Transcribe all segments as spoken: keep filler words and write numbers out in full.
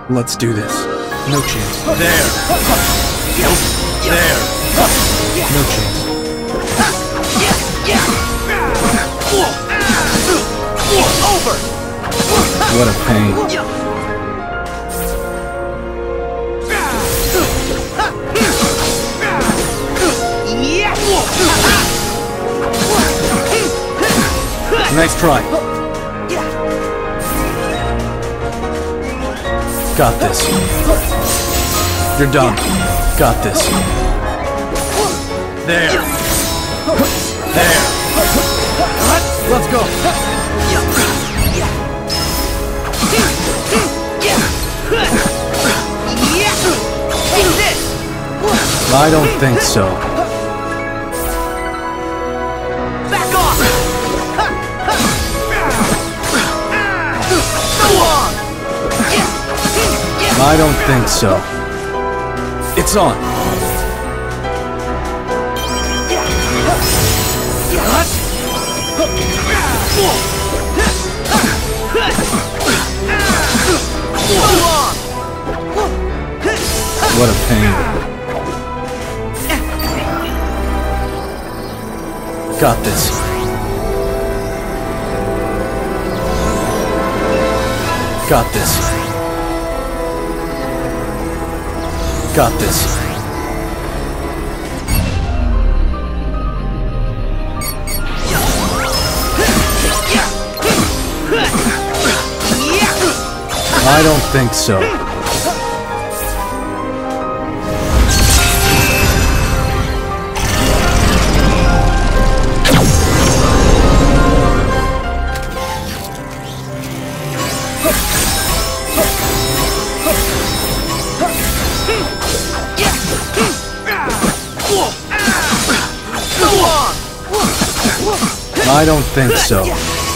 Let's do this. No chance. There. Nope. There. No chance. Over. What a pain. Nice try. Got this. You're done. Got this. There. There. Let's go. I don't think so. Back off. Go on. I don't think so. It's on. What a pain. Got this. Got this. Got this. I don't think so. I don't think so.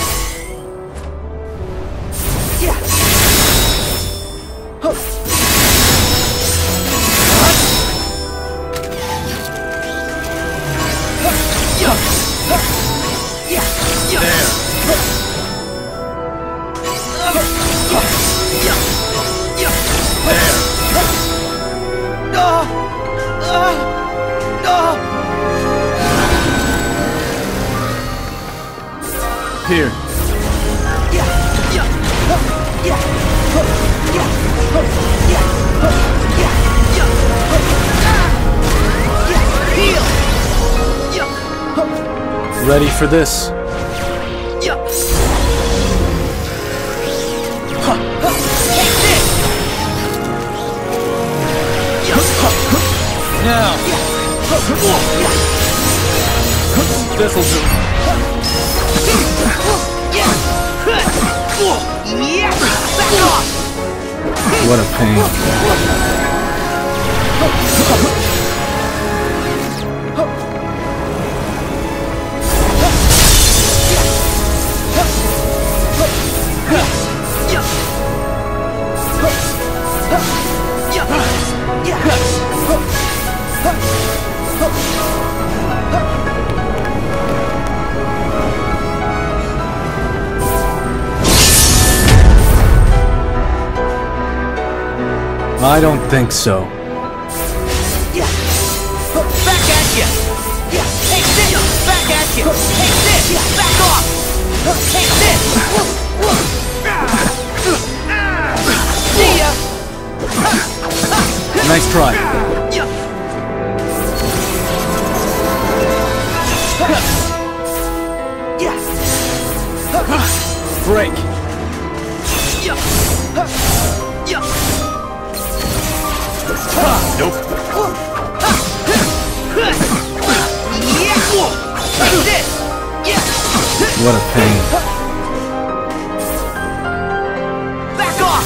Here. Ready for this? Now. This'll do. What a pain. I don't think so. Back at you! Take this! Back at you! Take this! Back off! Take this! See ya! Nice try. Break. Nope. What a pain. Back off.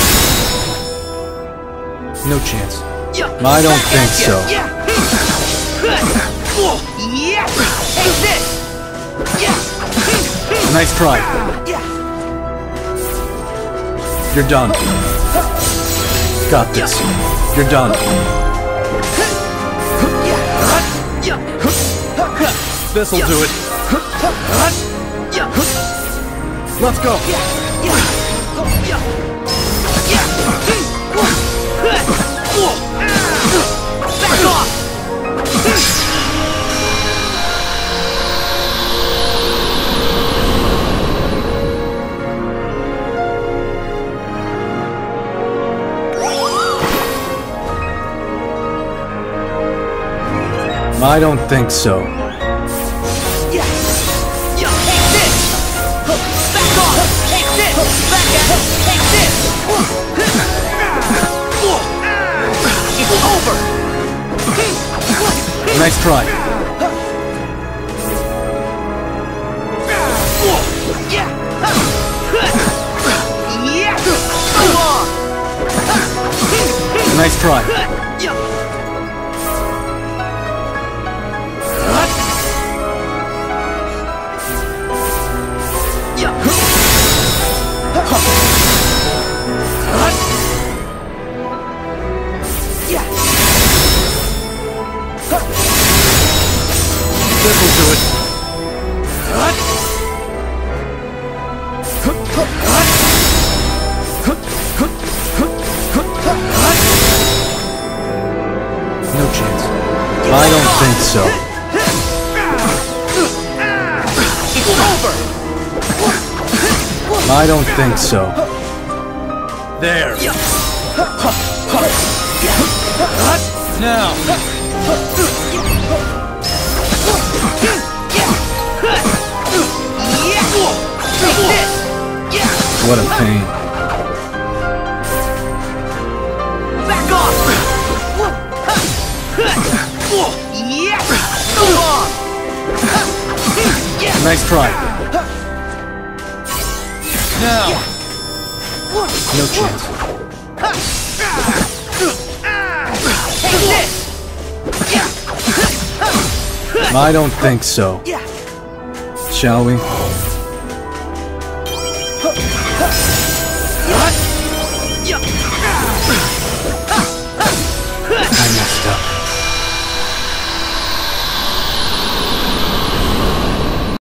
No chance. I don't think so. Nice try. You're done. Got this. You're done. This'll do it. Let's go. Back off! I don't think so. Yeah. Yeah. Take this. Back off. Take this. Back at it. Take this. It's over. Nice try. Yeah. Yeah. Come on. Nice try. Yeah. This'll do it. No chance. I don't think so. It's over. I don't think so. There. Now. What a pain. Back off. Come on. Nice try. Now. No chance. Take this. I don't think so. Shall we?